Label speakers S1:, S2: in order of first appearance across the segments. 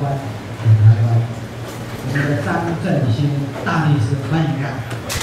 S1: 湾，挺台湾。我们的张振兴大律师，欢迎他。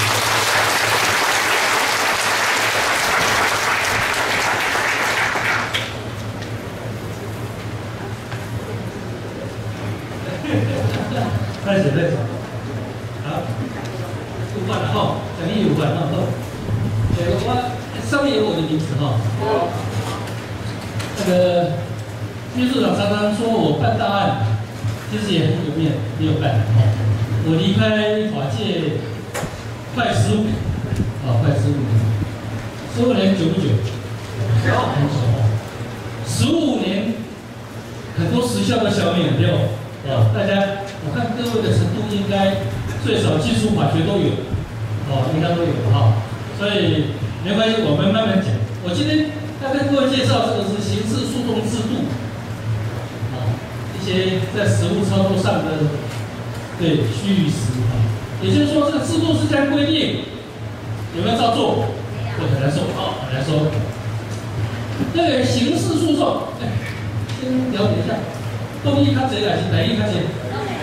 S1: 开始，好，有关了哈，讲义有关了哈。我上面有我的名字哈。那个秘书长常常说我办大案，其实也很有面，没有办哈。我离开法界快15年，快15年，15年久不久？很久，15年，很多时效都消灭了，对吧？大家，我看各位的程度应该最少基础法学都有，应该都有哈。所以没关系，我们慢慢讲。我今天要跟各位介绍这个是刑事诉讼制度，一些在实务操作上的虚与实也就是说，这个制度是这样规定，有没有照做？这很难说，很难说。那个刑事诉讼，先了解一下。东医较济还是台医较济？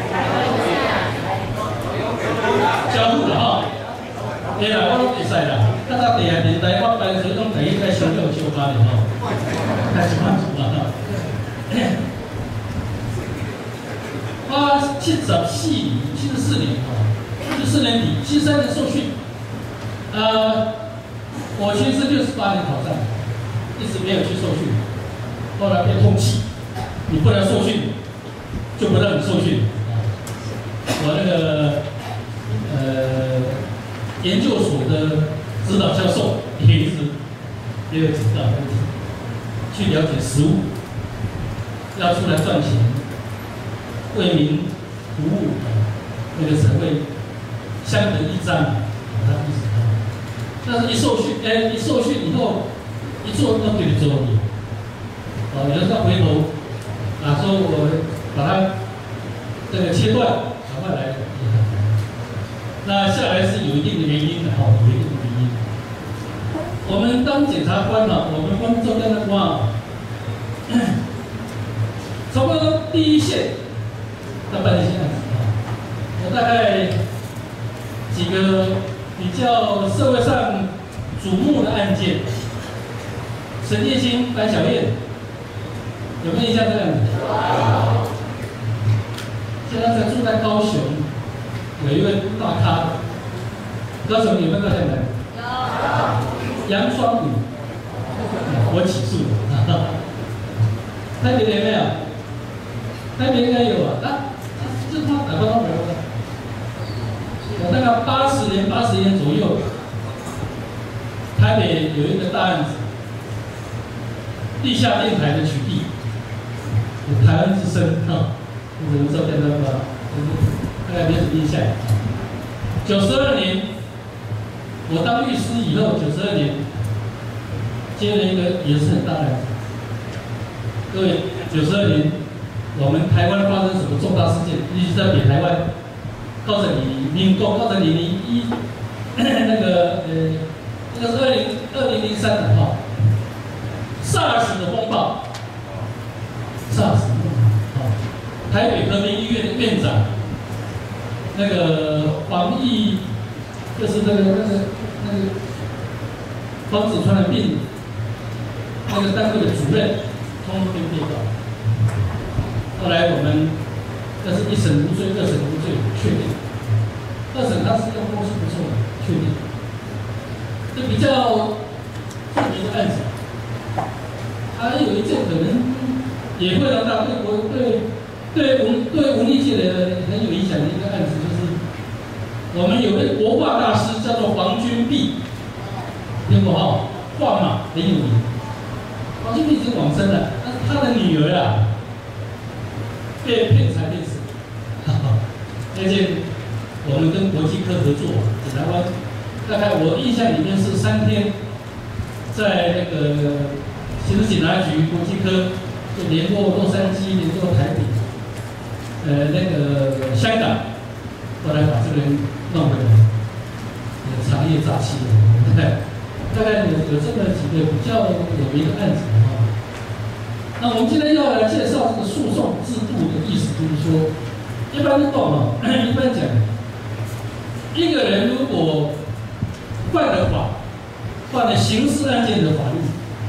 S1: 交互啦吼，对啦，我拢会使啦。到第二年代，我办所种台医在上课上班的吼，开始满足啦吼。花74年，74年底，73年受训。我其实68年考上，一直没有去受训，后来被通缉。你不能受训，就不让你受训。我那个研究所的指导教授也有指导去了解实务，要出来赚钱，为民服务，那个社会相得益彰，他一直看。但是一受训以后，一做都给你做你，有时候回头。说我把它这个切断，赶快来。那下来是有一定的原因的有一定的原因。我们当检察官我们光中间的话，差不多第一线要办一些案子我大概几个比较社会上瞩目的案件，陈建新、白小燕。有没有印象这样子？现在住在高雄，有一位大咖，高雄有没有高雄人？有。杨双宇，我起诉了。台北有没有？台北应该有这他打过没有？我大概80年左右，台北有一个大案子，地下电台的取缔。台湾之声我们照片大概没什么印象。92年，我当律师以后，92年接了一个也是很大的案子。各位，92年我们台湾发生什么重大事件？尤其在北台湾，高层民国高层2001，那个是2003的SARS 的风暴。SARS， 台北和平医院的院长，那个防疫就是那个防止传染病那个单位的主任，通通被告。后来我们这是1审无罪，2审无罪，确定。2审他是用公诉不错的，确定。这比较著名的案子，还有一件可能。也会让大对文艺界的很有影响的一个案子，就是我们有位国画大师叫做黄君璧，听过画马很有名。黄君璧已经往生了，但是他的女儿被骗财骗死。那件我们跟国际科合作，检察官大概我印象里面是3天，在那个刑事警察局国际科。就联络洛杉矶，联络台北，那个香港，后来把这个人弄回来，长夜诈欺的，大概有这么几个比较有名的案子那我们今天要来介绍这个诉讼制度的意思，就是说，一般的动一般讲，一个人如果犯了法，犯了刑事案件的法律，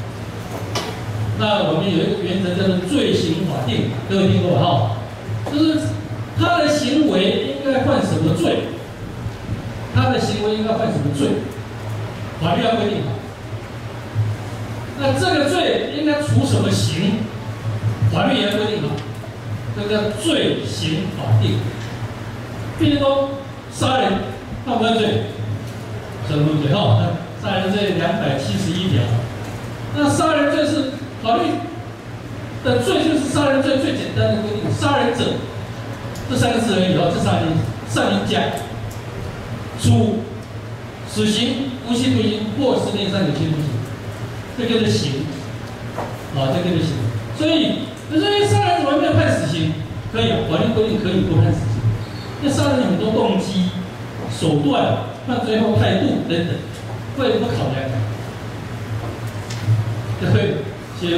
S1: 那我们有一个原则叫做罪刑法定，各位听过哈？就是他的行为应该犯什么罪，他的行为应该犯什么罪，法律要规定好。那这个罪应该处什么刑，法律也要规定好。这个叫罪刑法定。譬如说杀人犯不犯罪？什么罪？哈，杀人罪271条。那杀人罪是法律的罪，就是杀人罪最简单的规定，杀人者这3个字而已哦，这上一加，处死刑、无期徒刑或10年以上有期徒刑，这个是刑，这个是刑。所以杀人怎么没有判死刑？可以法律规定可以不判死刑。那杀人有很多动机、手段、犯罪后态度等等，会不考量的。就会写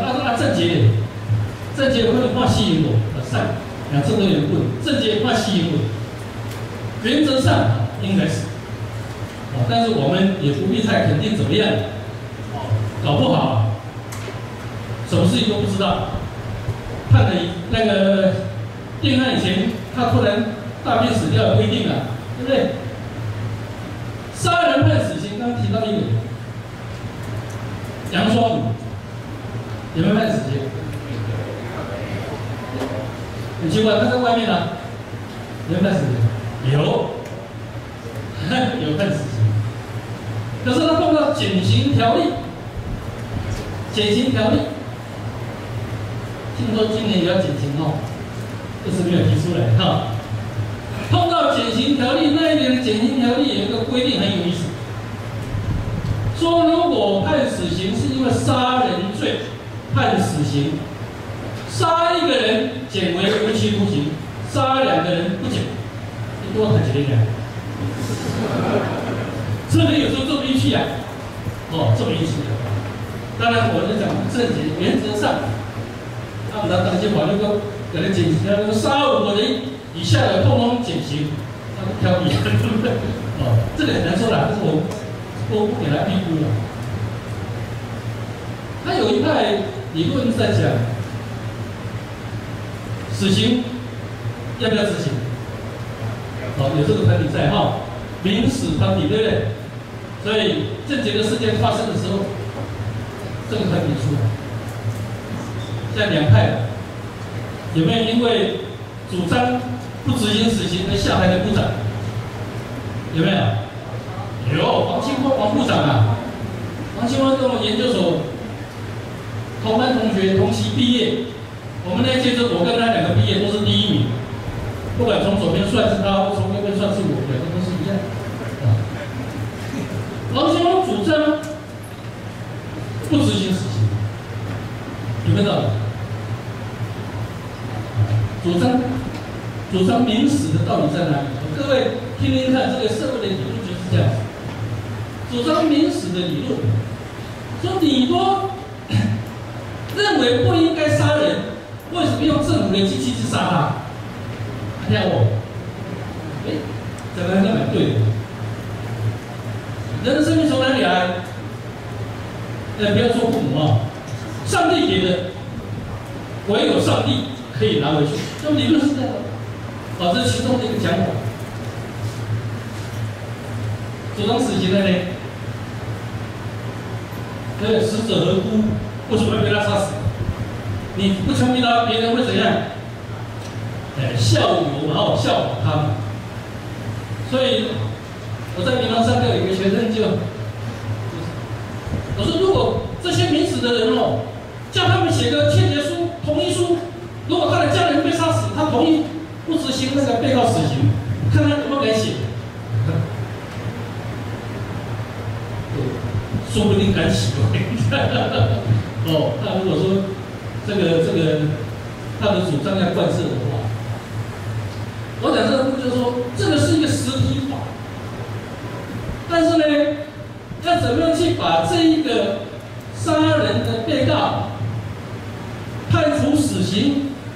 S1: 郑杰会骂吸引我，善2次都有问，郑杰骂吸引我，原则上应该是，但是我们也不必太肯定怎么样，搞不好什么事情都不知道，判了那个定案以前，他突然大病死掉也不一定啊，对不对？杀人判死刑，刚刚提到一个杨双宇，有没有判死刑？很奇怪，他在外面呢，有没有判死刑？有判死刑。可是他碰到减刑条例，听说今年也要减刑哦，就是没有提出来哈。碰到减刑条例，那一年的减刑条例有一个规定很有意思，说如果判死刑是因为杀人罪判死刑，杀一个人减为无期徒刑，杀2个人不减，你多砍几年？这个有时候做运气啊，做运气。当然，我就讲正解，原则上，按照当些法律都给他减刑，杀5个人以下的通通减刑，那不挑理，对不对？这个很难说啦，但是我不给他评估了。他有一派理论在讲，死刑要不要执行？有这个团体在哈，民死团体对不对？所以郑捷的事件发生的时候，这个团体出来，现在2派有没有因为主张不执行死刑而下台的部长？有没有？有，王清峰王部长啊，王清峰跟我们研究所同班同学同期毕业，我们那一届我跟他2个毕业都是第1名，不管从左边算是他，或从右边算是我，2个都是一样。王清峰主张不执行死刑，有没有道理？主张民死的道理在哪里？各位听听看，这个社会的理论就是这样子。主张民死的理论，说你都认为不应该杀人，为什么用政府的机器去杀他？听我，这个蛮对的。人的生命从哪里来？不要说父母啊，上帝给的，唯有上帝可以拿回去。这理论是这样的。这是其中的一个讲法。主张死刑的呢？死者何辜？为什么要被他杀死？你不枪毙他，别人会怎样？效尤嘛，效仿他们。所以我在民航上课，有个学生就，我说如果这些民死的人叫他们写个切结书、同意书，如果他的家人被杀死，他同意不执行那个被告死刑，看他有没有敢写。说不定敢写。他如果说这个他的主张要贯彻的话，我讲这个就是说，这个是一个实体法，但是呢，要怎么样去把这一个杀人的被告判处死刑，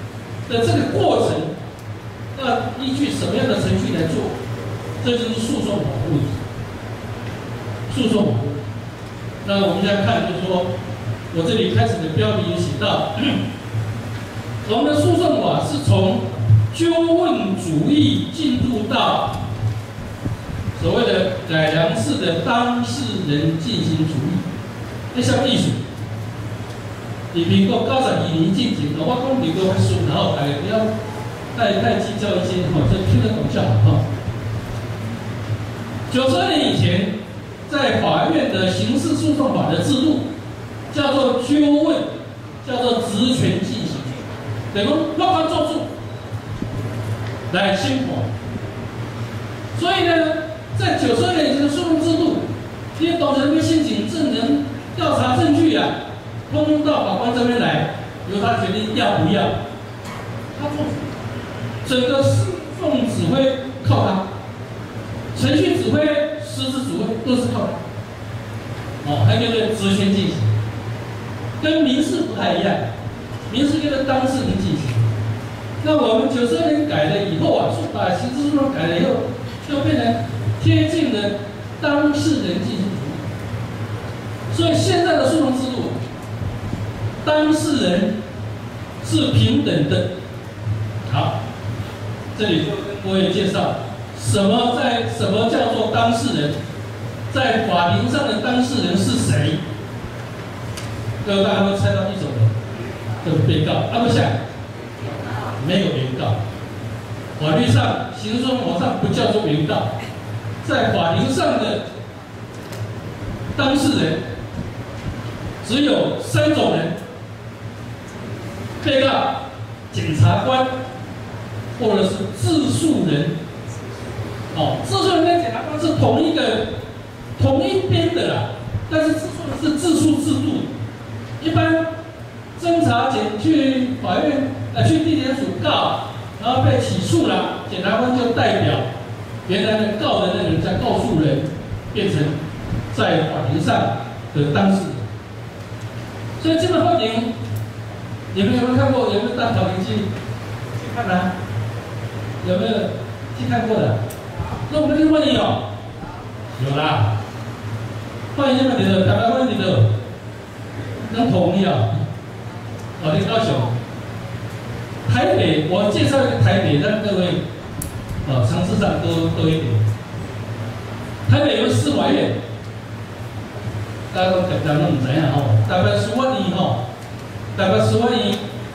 S1: 的这个过程，要依据什么样的程序来做？这就是诉讼法的问题。诉讼法。那我们现在看，就是说，我这里开始的标题也写到，我们的诉讼法是从纠问主义进入到所谓的改良式的当事人进行主义。这什么意思？你民国92年进行，我讲民国较顺，然后大家不要太计较一些，就听得懂就好。92年以前，在法院的刑事诉讼法的制度叫做纠问，叫做职权进行，等于我刚做主来宣判。所以呢，在92年以前的诉讼制度，因为当事人会申请证人调查证据啊，通通到法官这边来，由他决定要不要。他做主，整个诉讼指挥靠他，程序指挥、实质指挥都是靠他。还叫做职权进行，跟民事不太一样，民事跟着当事人进行。那我们92年改了以后啊，把刑事诉讼改了以后，就变成贴近了当事人进行主义。所以现在的诉讼制度，当事人是平等的。好，这里就跟各位介绍什么叫做当事人，在法庭上的当事人是谁？各位大家会猜到一种人，就是被告。不想，没有原告。法律上、刑事诉讼法上不叫做原告，在法庭上的当事人只有3种人：被告、检察官，或者是自诉人。自诉人跟检察官是同一边的啦，但是自诉人是自诉制度。一般侦查检去法院去地检署告，然后被起诉了，检察官就代表原来的告的那个人叫告诉人，变成在法庭上的当事人。所以基本法庭，你们有没有看过？有没有到法庭去看啊？有没有去看过的？那我们去问你哦，有啦。欢迎你们的，台湾问你的，能同意啊？你高雄。台北，我介绍一个台北，让各位常识上多一点。台北有司法院，大家都可能唔知影台北司法院台北司法院，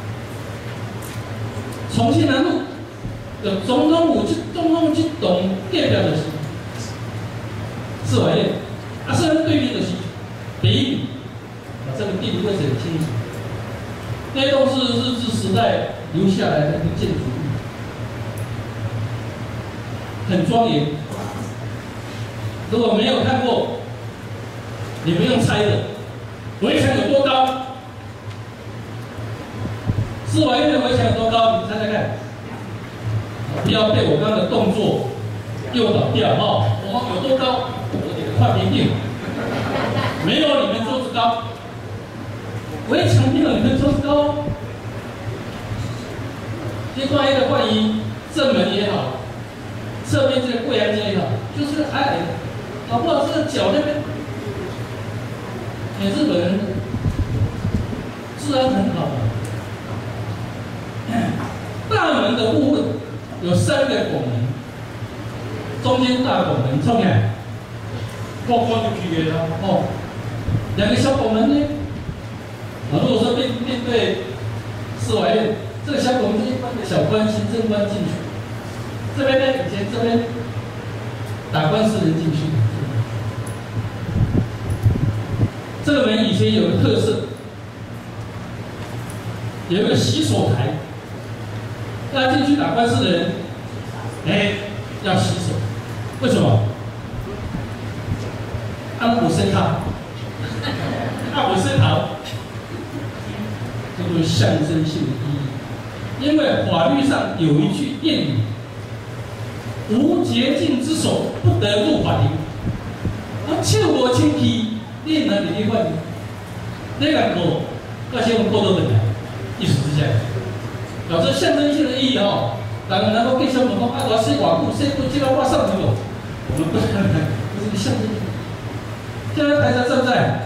S1: 重庆南路，总统府这栋隔壁就是司法院，司法院对面就是北一女，这个地理位置很清楚。那栋是日治时代留下来的一个建筑物，很庄严。如果没有看过，你不用猜的，围墙有多高？司法院的围墙有多高？你猜猜看。不要被我刚刚的动作诱导掉有多高？我给个换评定，没有你们桌子高。围墙没有你们桌子高，另外一个关于正门也好，侧面这个柜台间也好，就是矮矮的，搞不好这个脚那边，日本人治安很好的。大门的部分有3个拱门，中间大拱门冲来，我看就去了2个小拱门呢。如果说面对司法院，这个小拱门是一般的小官、行政官进去。这边呢，以前这边打官司人进去。这个门以前有个特色，有一个洗手台，要进去打官司的人，要洗手。为什么？我身套，我身套。这就是象征性的意义，因为法律上有一句谚语：“无洁净之手不得入法庭。”手无清气，你哪里去法庭？你敢告，到时候告到回来，意思是这样。 有这象征性的意义哦。人能够给小朋友讲，啊，我洗偌久，洗过这个我上去了，我们不是不是象征性。现在台上在不在？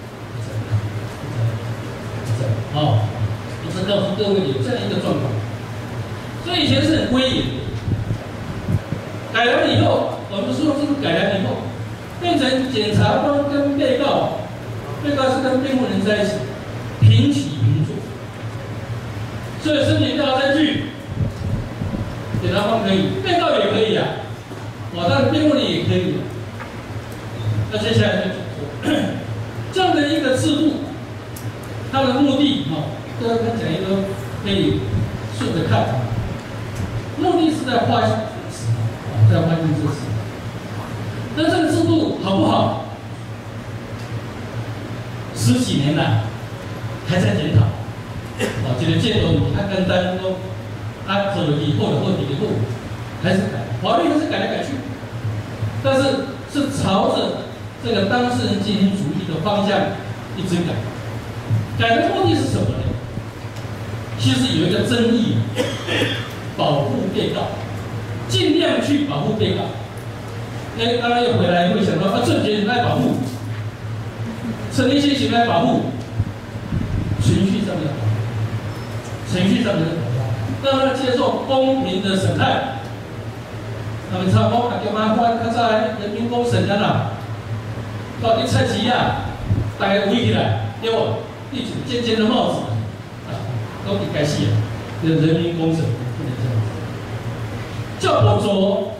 S1: 哦，我是告诉各位有这样一个状况，所以以前是很威严的，改良以后，我们说这个改良以后，变成检察官跟被告，被告是跟辩护人在一起，平起平坐，所以申请调查证据，检察官可以，被告也可以啊，我当然辩护人也可以。那接下来就这样的一个制度。它的目的，各位看讲一个可以顺着看，目的是在划清事实，在划清事实。那这个制度好不好？10几年了，还在检讨。这个制度它跟单都可了以后的后底以后，还是改，法律还是改来改去，但是是朝着这个当事人进行主义的方向一直改。改的目的是什么呢？其实有一个争议，保护被告，尽量去保护被告。刚刚又回来会想到，证据来保护，陈立新来保护，程序上面的保护，程序上面的保护，让他接受公平的审判。他们差不多叫麻烦，较早人民公审人啦，到底菜市啊，大家围起来，对不？一顶尖尖的帽子，都给该死了。这人民公审不能这样子，叫不着。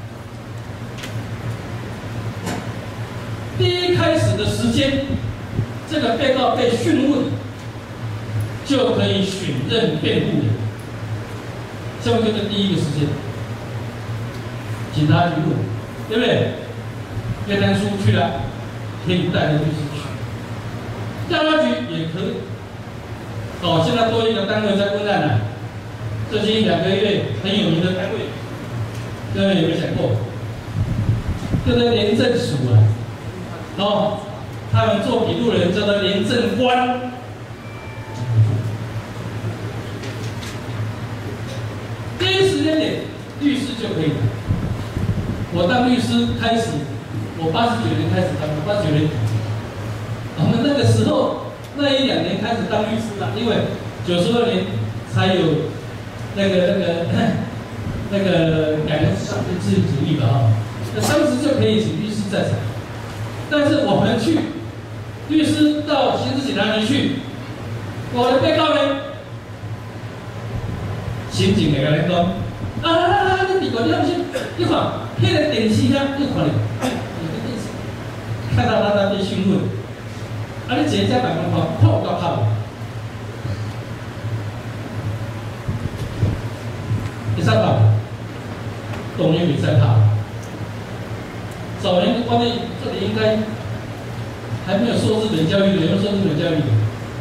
S1: 第一开始的时间，这个被告被讯问，就可以询任辩护人。下面就是第一个时间，警察局问，对不对？约谈书去了，可以带着律师去。调查局也可以。现在多一个单位在问案了，最近2个月很有名的单位，各位有没有想过？就是廉政署啊，他们做笔录的人叫做廉政官。第一时间点，律师就可以了。我当律师开始，我89年开始当，89年。我们那个时候那1、2年开始当律师了，因为92年才有那个改革上面自由主义嘛那当时就可以请律师在场，但是我们去律师到刑事检察局去，我的被告呢，刑警会跟你讲，你别个你不是，你看那个电视啊，你看看到他被讯问。你直接办公室泡到泡，你使泡，当然袂使泡。早年我们这里应该还没有受日本教育的，有没有受日本教育的？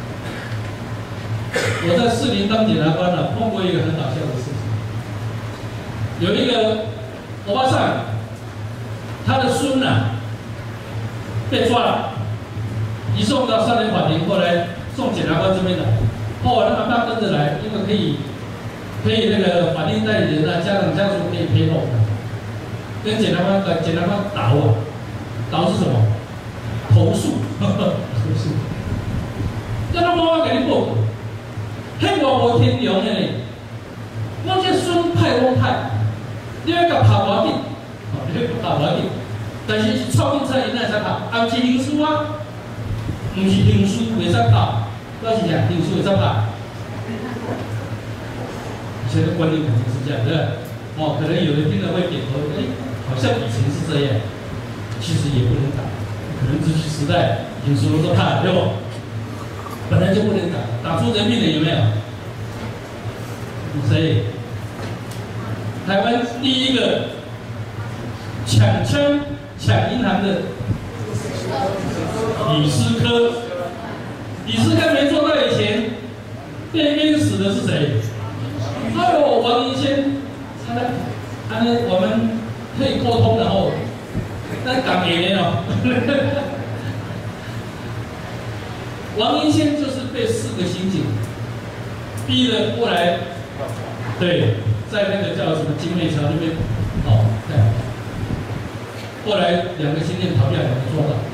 S1: 我在士林当检察官了，碰过一个很搞笑的事情。有一个欧巴桑，他的孙被抓了。移送到少年法庭，后来送检察官这边来，后来他妈妈跟着来，因为可以那个法定代理人家长家属可以陪同，跟检察官打我，打是什么？投诉，投诉，叫他妈妈给你报告，迄我无天良的呢，我这孙派我派，你要甲拍我紧，你要拍我紧，但是是臭警察因哪会使拍？也是刑事啊。不是刑事袂使拍，那是啥？刑事袂使拍。以前的观念可能是这样，对不对？可能有人听了会点头，好像以前是这样，其实也不能打，可能日据时代刑事都怕，对不？本来就不能打，打出人命的有没有？谁？台湾第一个抢枪抢银行的。李师科，李师科没做到以前，被冤死的是谁？王银先，我们可以沟通的哦，但港爷哦，王银先就是被4个刑警逼了过来对，在那个叫什么金妹桥那边，哦，对。后来2个新店逃掉，2个抓到。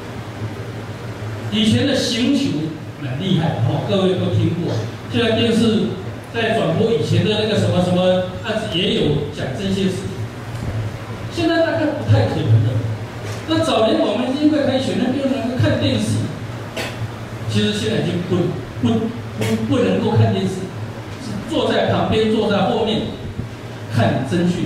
S1: 以前的刑求蛮厉害的哦，各位都听过。现在电视在转播以前的那个什么什么案子，也有讲这些事情。现在大概不太可能了。那早年我们因为可以选择，就能够看电视，其实现在已经不能够看电视，是坐在旁边，坐在后面看侦讯。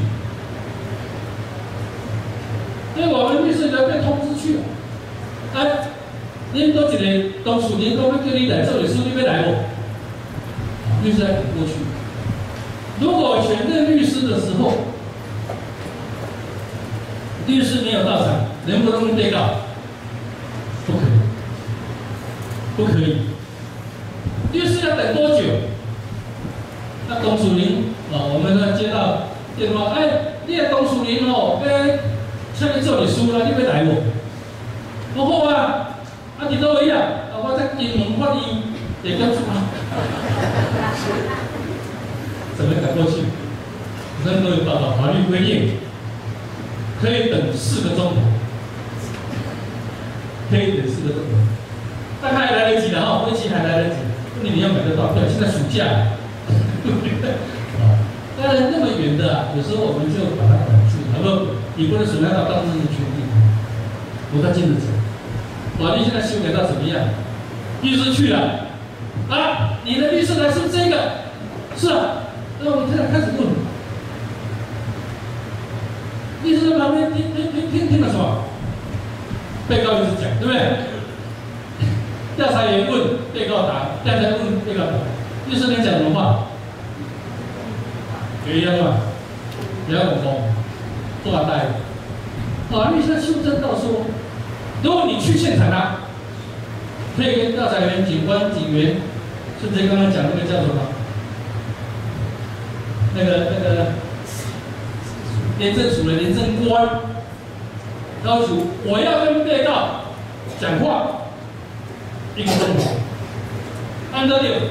S1: 所以我们律师就被通知去了，哎，恁多一个当事人讲要叫你来做律师，你要来不？律师要赶过去。如果选任律师的时候，律师没有到场，能不能被告？不可以，不可以。律师要等多久？那当事人我们呢接到电话，哎，你的当事人要请你做律师啦，你要来无？我好啊，伫倒位啊？我在金门法院地检署。怎么赶过去？我们都有报道，法律规定可以等4个钟头，可以等4个钟头，大概还来得及的哈，飞机还来得及。问题你要买得到票，现在暑假，当然那么远的，有时候我们就把它挡住，你不能损害到当事人的权利，我再接着讲。法律现在修改到怎么样？律师去了，啊，你的律师来是这个，是啊，那我们现在开始问，律师在旁边听了什么？被告律师讲，对不对？调查员问，被告答，调查员问，被告答，律师能讲什么话？有一样嘛，不要恐慌，做完代。法律现在修正到说，如果你去现场啊，可以跟调查员、警官、警员，甚至刚刚讲那个叫什么？那个廉政署的廉政官，要求我要跟被告讲话1个钟头，按照六，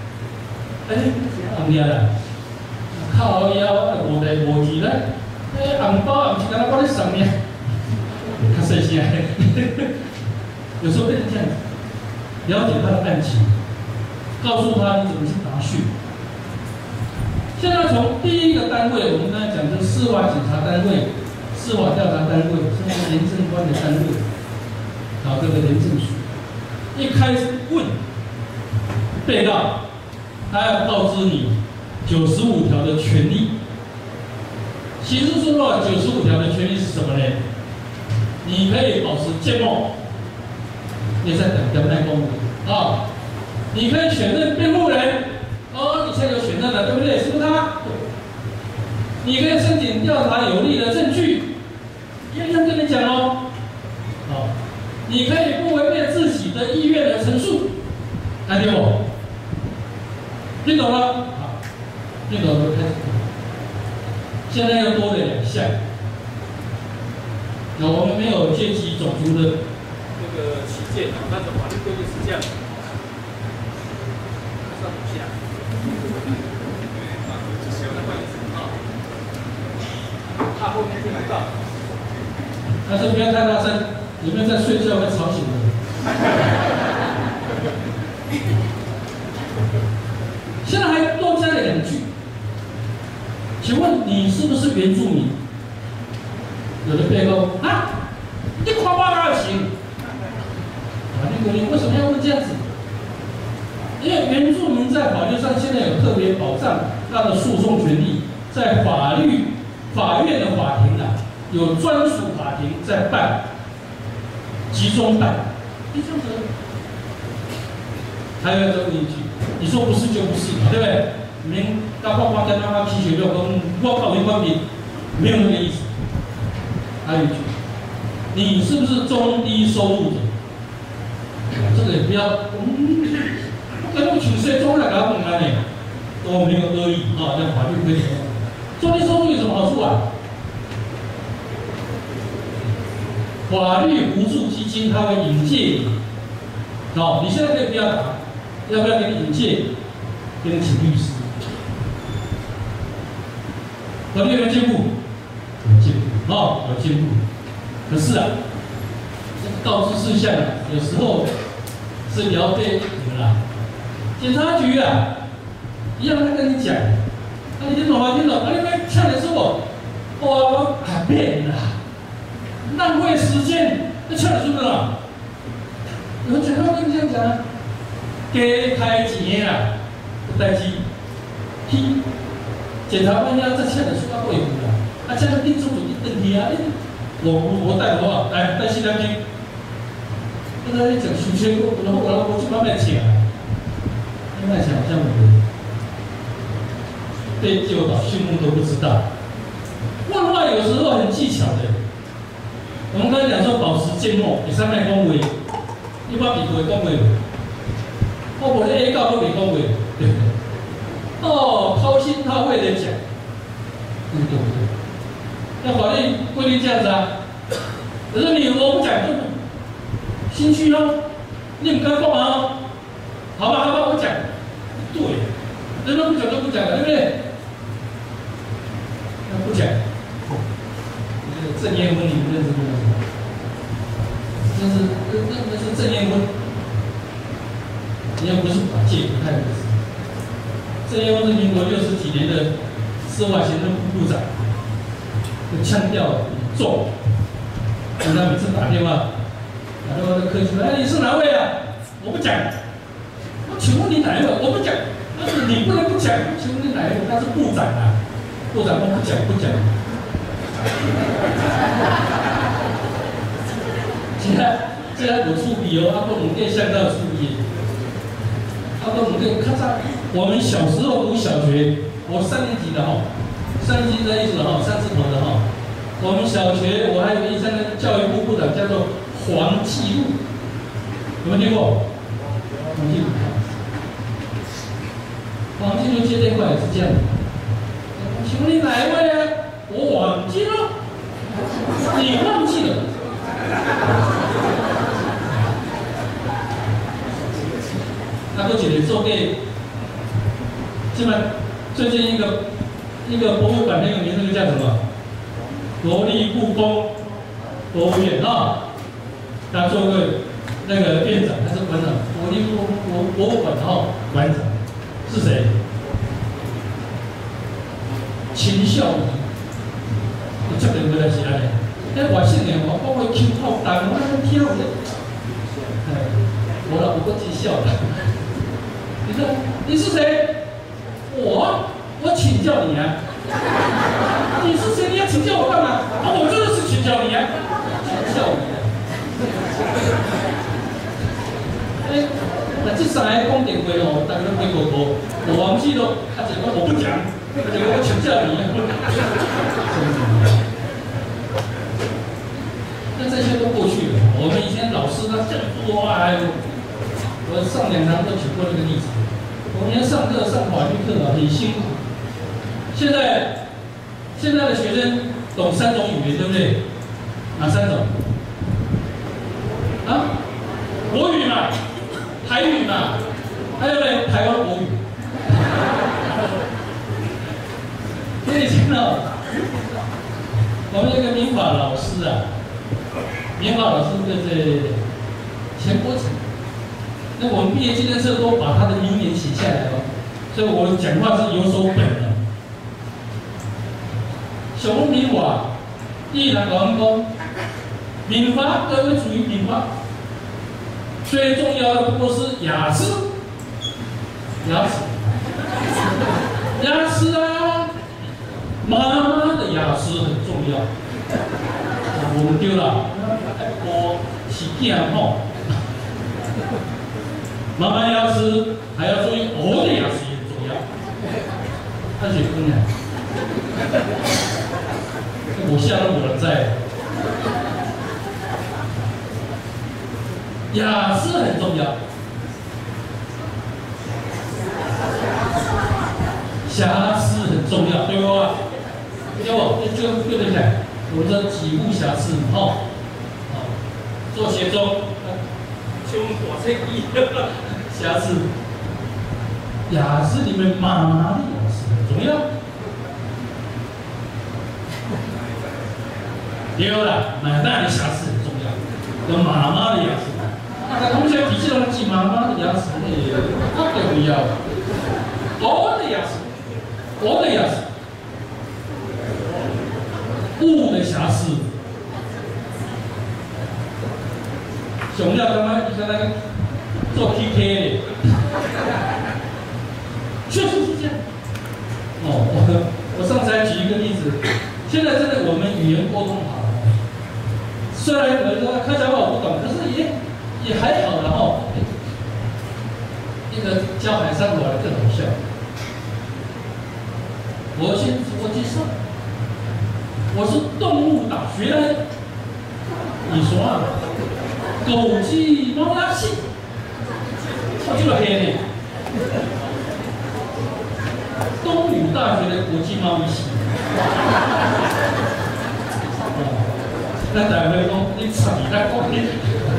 S1: 红了啦，靠腰无代无志咧，红包也不是干那我咧送呢，较细声，有时候变成这样子，了解他的案情，告诉他你怎么去答讯。现在从第一个单位，我们刚才讲的司法警察单位、司法调查单位，甚至廉政官的单位，搞这个廉政署，一开始问被告，他要告知你95条的权利。刑事诉讼法95条的权利是什么呢？你可以保持缄默，你在等待公务啊，你可以选任辩护人。你现在有选任了，对不对？是不是他？你可以申请调查有利的证据，一样跟你讲哦。你可以不违背自己的意愿的陈述，看见不？听懂了？好，听懂了就开始。现在又多了2项。我们没有阶级种族的这个起见，但是法律规定是这样。上下。他后面听不到，但是不要太大声，你们在睡觉会吵醒人。现在还多加了2句，请问你是不是原住民？有的被告啊，你夸我哪行？法律规定为什么要问这样子？因为原住民在法律上现在有特别保障他的诉讼权利，在法院的法庭有专属法庭在办，集中办，就这样子。还要再问一句，你说不是就不是嘛，对不对？你们大爸爸跟妈妈批学六公，我考虑官民，没有那个意思。还有一句，你是不是中低收入者？这个也不要，跟我请谁中来给他问他呢？都没有恶意啊，那法律规定。中低收入有什么好处啊？法律扶助基金它会引介你，你现在可以不要打，要不要给你引介？给你请律师， 有没有进步？有进步，哦，有进步。可是啊，这个告知事项啊，有时候是聊对你们啦。检察局啊，一样在跟你讲，啊，你听懂吗？听懂？啊，你们呛的是我，我改变了，浪费时间，那呛的是不是啊？有检察官跟你这样讲啊，加开钱啊，有代志，去检察官要这呛的是要过一步啦，啊，这样你做主你登去啊，我带的话，来带四两斤，跟他讲数千个，然后我去慢慢请啊。另外想像我们被诱导训练都不知道，问话有时候很技巧的。我们刚才讲说保持缄默，第三卖恭维，一般比不会恭维，我我的 A 告都比恭维，对不对？哦，掏心掏肺的讲，对不对？那法律规定这样子啊，可是你我不讲，心虚哦，你不该干嘛哦？好吧，好吧，我讲，对，人都不讲就不讲了，对不对？那不讲，这个正验婚你不认识不认识？那是正验婚，你要不是法界不太认识。正验婚是民国60几年的司法行政部部长，就腔调很重，所以他每次打电话到客气说：“哎，你是哪位啊？我不讲。请问你哪一位？我不讲。但是你不能不讲。请问你哪一位？他是部长啊，部长我不讲不讲。现在有出笔哦，阿公母店向到出笔。阿公母店，看上我们小时候读小学，我3年级的哈，3年级的意思哈，3字头的哈。我们小学我还有印象的教育部部长叫做黄继禄，有没有听过？黄继禄。黄继禄接电话也是这样的。请问你哪一位啊？我忘记了。你忘记了？那都觉得做给，基本最近一个博物馆很有名，那个叫什么？国立故宫博物院啊，他做个那个院长还是馆长？国立故宫博物馆馆长是谁？秦孝仪，你这个不得是安尼？那外省人我讲会口口重，我那跳的，我老婆自己笑的。你说你是谁？我请教你啊。你是谁？你要请教我干嘛？啊，我真的是请教你啊，请教你啊。那这三个讲电话哦，大家都回过头，我忘记了，他讲我不讲，他讲我请教你啊。那这些都过去了。我们以前老师他讲哇，我上2堂都举过这个例子。我们要上课上法律课啊，很辛苦。现在的学生懂3种语言，对不对？哪3种？啊，国语嘛，台语嘛，还有呢，台湾国语。所以听到我们那个民法老师啊，民法老师就是钱国成，那我们毕业纪念册都把他的名言写下来了，所以我讲话是有所本的。小龙民法，第一堂讲民法各位注意民法，最重要的不过是雅思，雅思啊，妈妈的雅思很重要。我们丢了，我是囝吼，妈妈雅思还要注意我的雅思也很重要，他结婚了。我吓到我了，在雅思很重要，瑕疵很重要，对不？对不？就对不对？我们说几无瑕疵哈，做协中，就我这瑕疵，雅思里面妈妈的雅思很重要。 有了，奶奶的瑕疵很重要，有妈妈的牙齿。那同学脾气都记妈妈的牙齿，那也不要。我的牙齿，我的牙齿，物的瑕疵。熊要刚刚你看那个做 PK 的，确实是这样。哦，我上次还举一个例子，现在真的我们语言沟通好了，虽然有人说客家话我不懂，可是也还好的哦。那个教海上我来更好笑，我介绍，我是动物大学来的，你说啊？狗鸡猫拉戏，我这么黑呢？东语大学的国际贸易系。那大家讲，你扯你在讲你。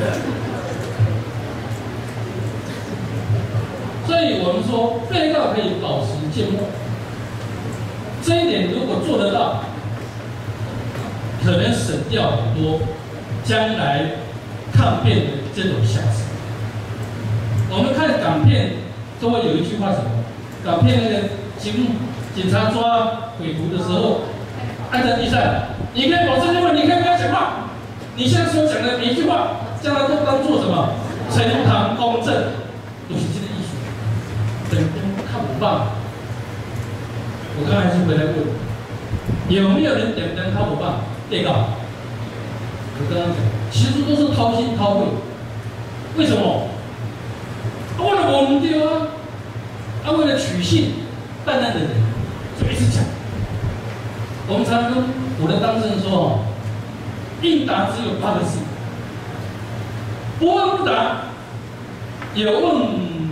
S1: 所以我们说，被告可以保持缄默，这一点如果做得到，可能省掉很多将来抗辩的这种瑕疵。我们看港片都会有一句话什么？港片那个警察抓匪徒的时候，按在地上，你可以保证问，你可以不要讲话，你现在所讲的每一句话，将来都当做什么？呈堂公正，都是这个意思。等看不棒。我刚才是回来问，有没有人点灯看不棒？被告，我刚刚讲，其实都是掏心掏肺。为什么？为了我们丢啊，为了取信办案的人，就一直讲。我们常常跟我的当事人说哦，应答只有8个字，不问不答，有问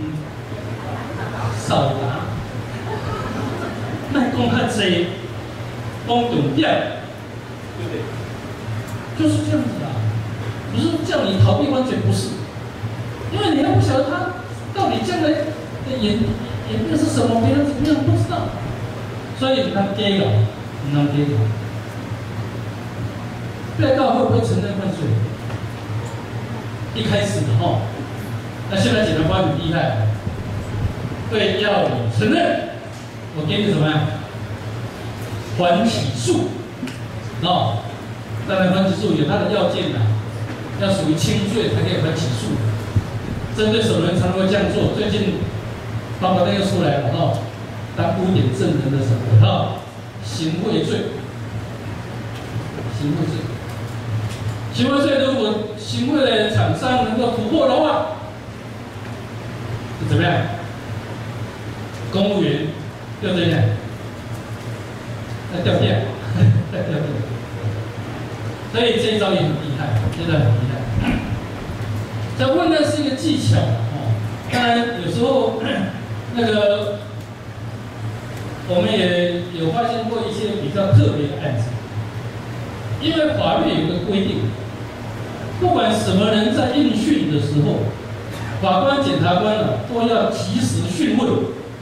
S1: 少答，那讲较济，讲重点，对不对？就是这样子的，不是叫你逃避，完全不是，因为你还不晓得他到底将来的演变是什么，别人怎么样不知道，所以他给了，你能给了。被告会不会承认犯罪？一开始的哈，那现在检察官很厉害，对，要你承认，我给你什么呀？缓起诉，哦，当然缓起诉有它的要件呐，要属于轻罪才可以缓起诉。针对什么人才能够这样做？最近报告那个出来了哈，当污点证人的时候哈，行贿罪，行贿罪。行贿罪，如果行贿的厂商能够突破的话，是怎么样？公务员要怎样？要调变，要调变。所以这一招也很厉害，真的很厉害。在问的是一个技巧哦，当然有时候那个我们也有发现过一些比较特别的案子，因为法律有一个规定。不管什么人在应讯的时候，法官、检察官呢都要及时讯问。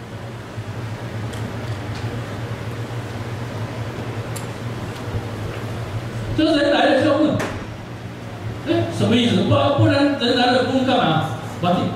S1: 就是人来了就要问，什么意思？不然人来了不问干嘛？保定，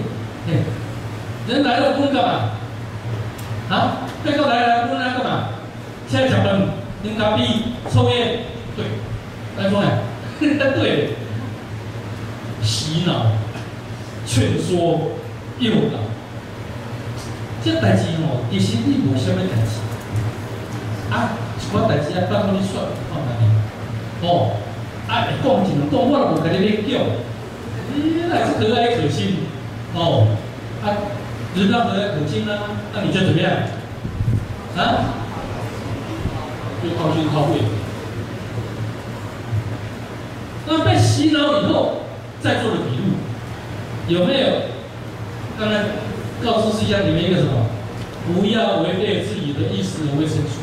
S1: 人来了不问干嘛？啊，被告来了不问他干嘛？现在讲的喝咖啡、抽烟，对，来说呢，对。洗脑、劝说、诱导，这代志哦，其实你无啥物代志，一寡代志啊，当你说，看哪里？会讲尽讲，我都无甲你咧叫，你还是和蔼可亲，人家和蔼可亲啊，那你就怎么样？就掏心掏肺。那被洗脑以后。在做的笔录有没有？刚才告知事项里面一个什么？不要违背自己的意思而为申诉。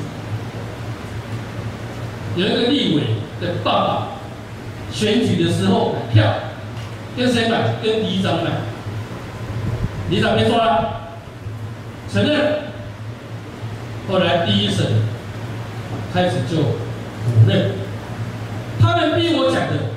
S1: 有一个立委的爸爸选举的时候买票，跟谁买？跟里长买。里长被抓了，承认。后来第一审开始就否认，他逼我讲的。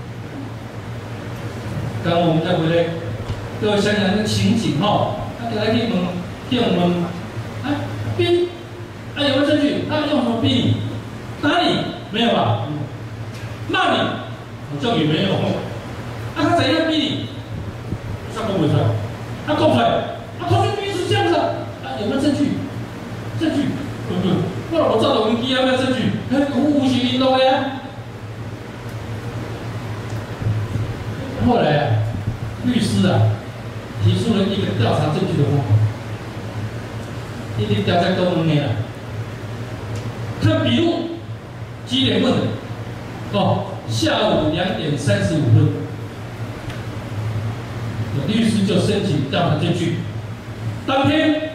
S1: 刚刚我们再回来，各位想想那个情景哈，他给他去问，啊，逼，啊有没有证据？他用什么逼你？打你？没有吧？骂你？好像也没有。啊，他怎样逼你？他讲不出来，他讲出来，他说逼是这样子啊，有没有证据？证据？我照录音机有没有证据？无序运动的呀。后来啊，律师啊提出了一个调查证据的方法，一定调查都能的啦。看笔录，几点问的？哦，下午2点35分，律师就申请调查证据。当天，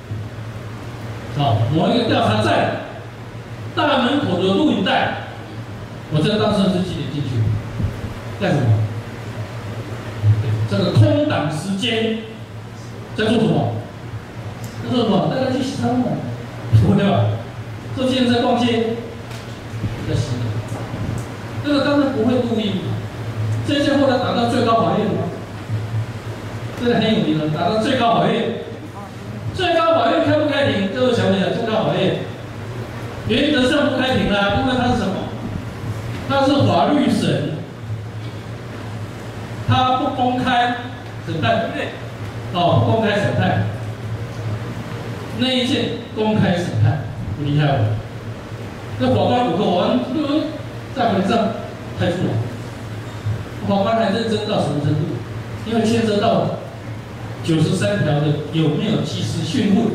S1: 某一个调查站大门口的录影带，我这当时是几点进去？干什么？这个空档时间在做什么？在做什么？大家去洗汤嘛，对吧？做健身、逛街，在洗。这个当然不会录音嘛。这件后来打到最高法院嘛，这个很有名的，打到最高法院。最高法院开不开庭？各位想不想？最高法院原则上不开庭啦，因为它是什么？它是法律审。他不公开审判，对不对？不公开审判，那一件公开审判，不厉害吧？那法官5个法官在门上开出来，法官还认真到什么程度？因为牵涉到93条的有没有及时讯问，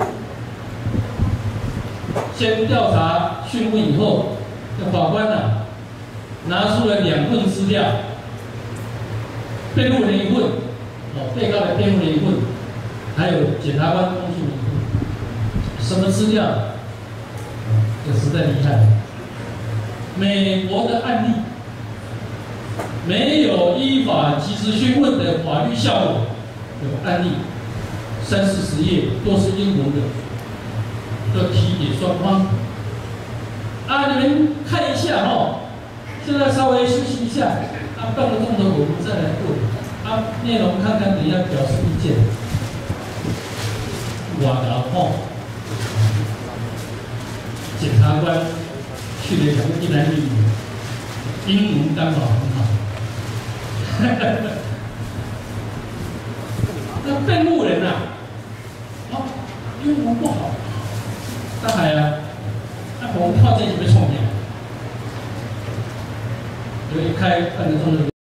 S1: 先调查讯问以后，那法官拿出了2份资料。辩护人一份，被告的辩护人一份，还有检察官公诉人一份。什么资料？这实在厉害了。美国的案例，没有依法及时讯问的法律效果有案例，30-40页都是英文的，都提给双方。你们看一下现在稍微休息一下。半个钟头我们再来过。内容看看，等一下表示意见。检察官去了2个一男一女，英文刚好很好。那辩护人英文不好，当然我们靠这几位聪明，就一开半个钟头。